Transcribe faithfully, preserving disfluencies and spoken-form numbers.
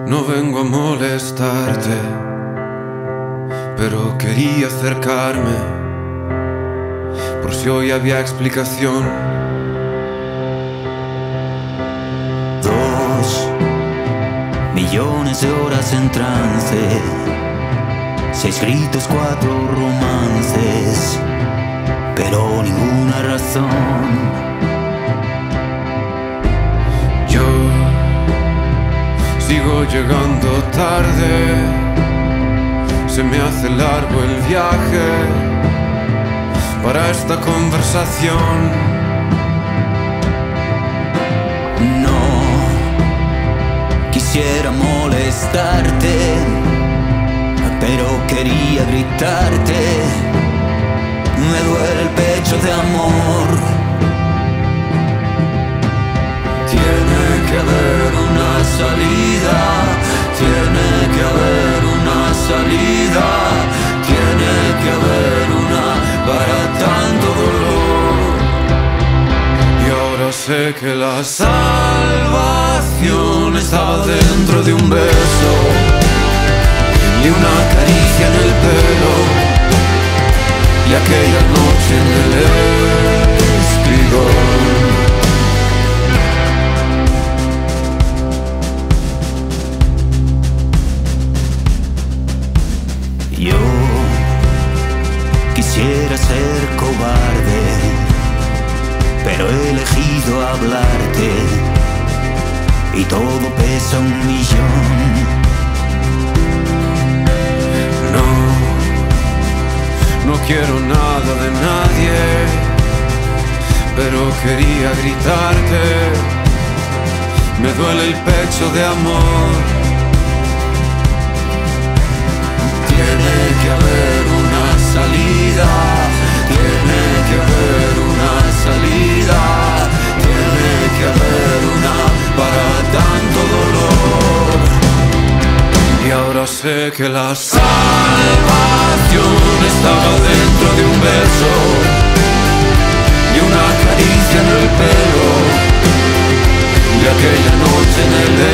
No vengo a molestarte, pero quería acercarme por si hoy había explicación. Dos millones de horas en trance, seis gritos, cuatro romances, pero ninguna razón. Yo sigo llegando tarde, se me hace largo el viaje para esta conversación. No quisiera molestarte, pero quería gritarte. Me duele el pecho de amor. Tiene que haber una salida, tiene que haber una salida, tiene que haber una para tanto dolor. Y ahora sé que la salvación estaba dentro de un beso y una caricia en el pelo, y aquella noche en el espigón. Yo quisiera ser cobarde, pero he elegido hablarte y todo pesa un millón. No, no quiero nada de nadie, pero quería gritarte. Me duele el pecho de amor. Tiene que haber una salida, tiene que haber una salida, tiene que haber una para tanto dolor. Y ahora sé que la salvación estaba dentro de un beso y una caricia en el pelo, y aquella noche en el